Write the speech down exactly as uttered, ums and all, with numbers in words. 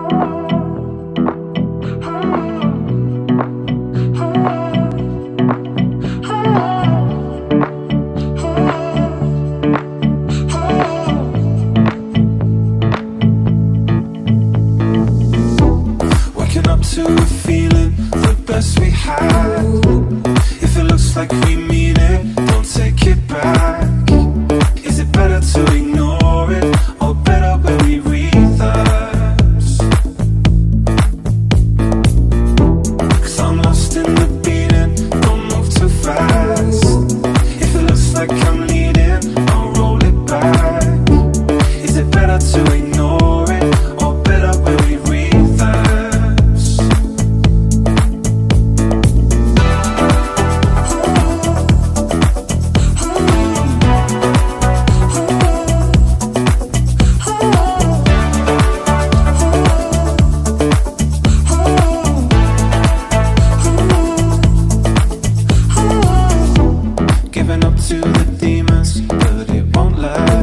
To a feeling, the best we had. If it looks like we mean it, don't take it back. Is it better to ignore it, or better when we relapse? Cause I'm lost in the beating, don't move too fast. If it looks like I'm leading, I'll roll it back. Is it better to ignore it, or better when we relapse? Giving up to the demons, but it won't last.